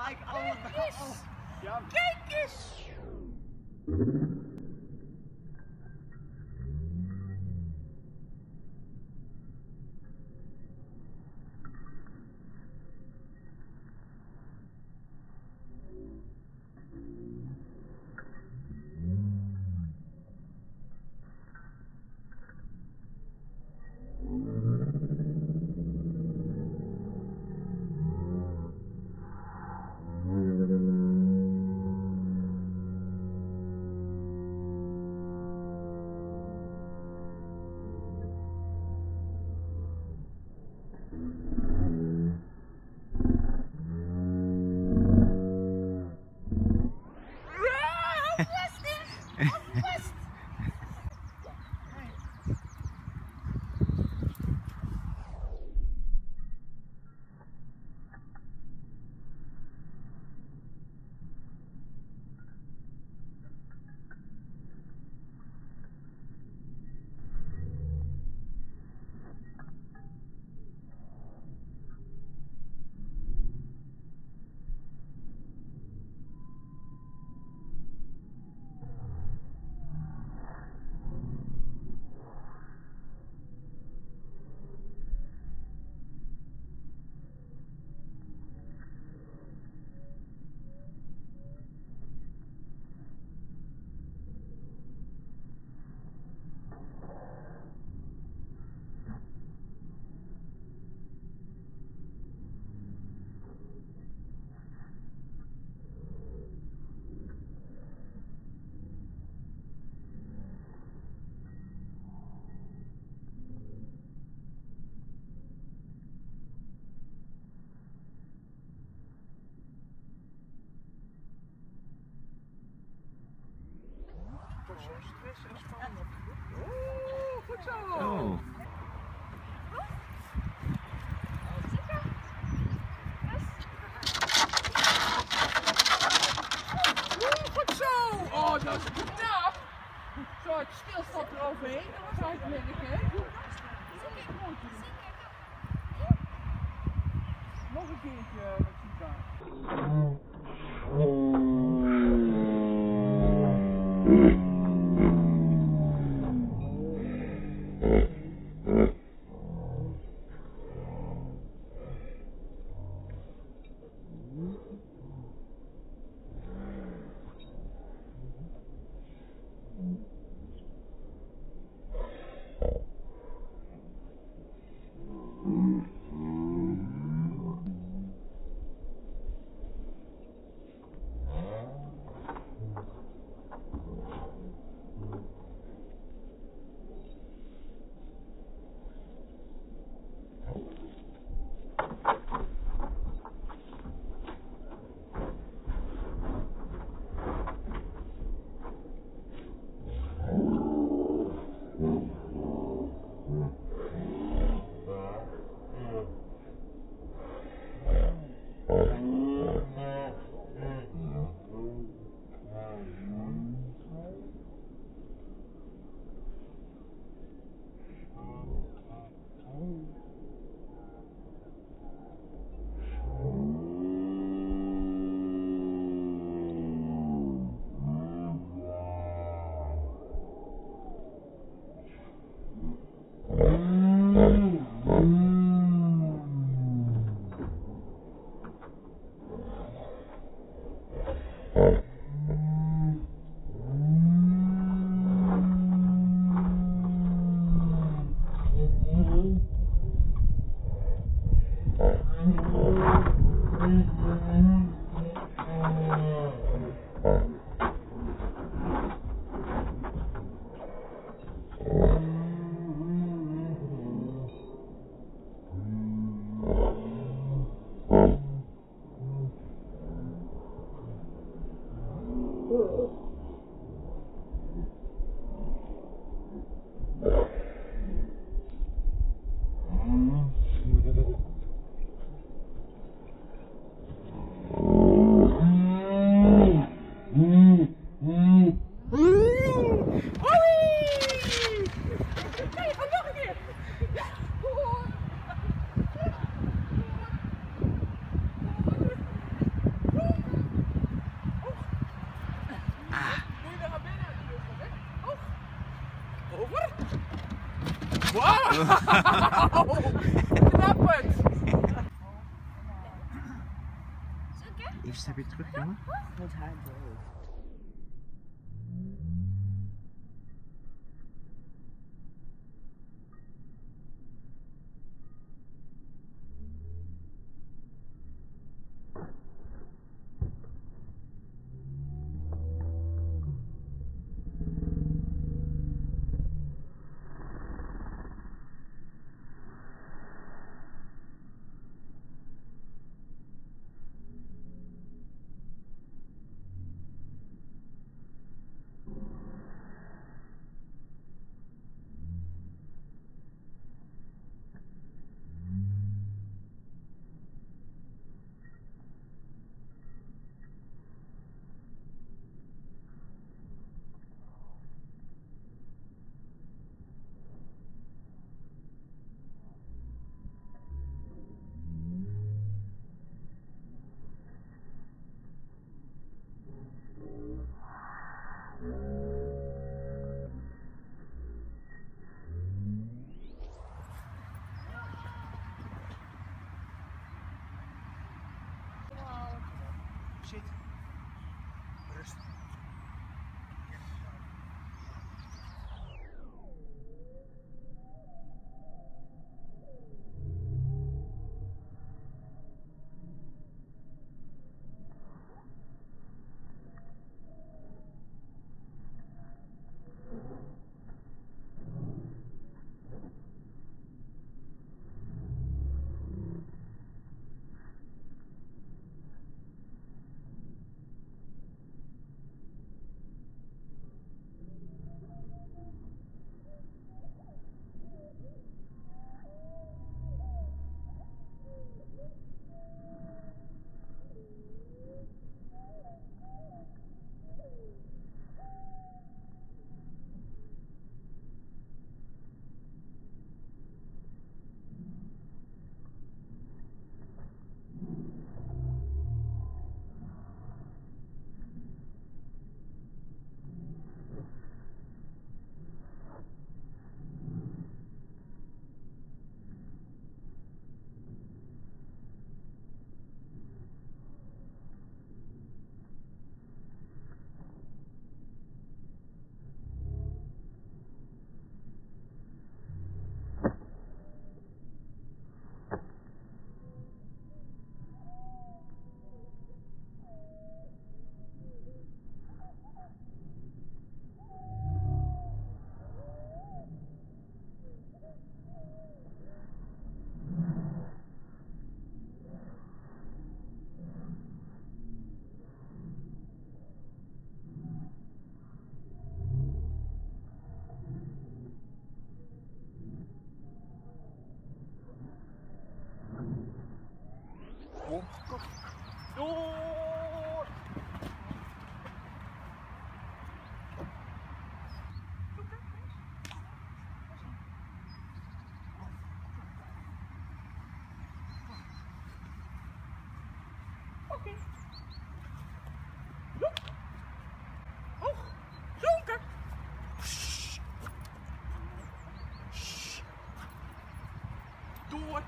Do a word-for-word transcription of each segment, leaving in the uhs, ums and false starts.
Kijk, allemaal. eens! Ja. Kijk eens! Stress en spanning op de boek. Oeh, goed zo! Zo. Oeh, goed zo! Oh, dat is knap! Zo, het stilstand eroverheen, dat was uitleggen, hè? Nog een keertje met Sita. Oh. Knappend! Eerst heb je terug, jongen. Met haar dood. Zit. Rust. Kom, kom. Door! Oké. Loop. Hoog. Zonken. Door.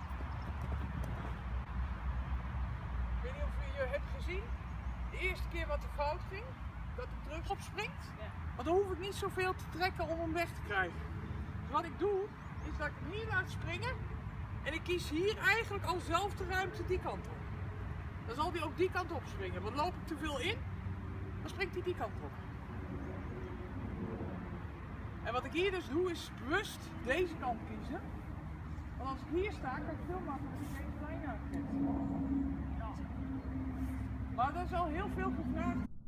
Ik weet niet of je hebt gezien, de eerste keer wat er fout ging, dat hij terug opspringt. Ja. Want dan hoef ik niet zoveel te trekken om hem weg te krijgen. Dus wat ik doe, is dat ik hem hier laat springen en ik kies hier eigenlijk al zelf de ruimte die kant op. Dan zal hij ook die kant op springen, want loop ik te veel in, dan springt hij die kant op. En wat ik hier dus doe, is bewust deze kant kiezen. Want als ik hier sta, kan ik veel makkelijker deze lijn uitzetten. Maar dat is al heel veel gevraagd.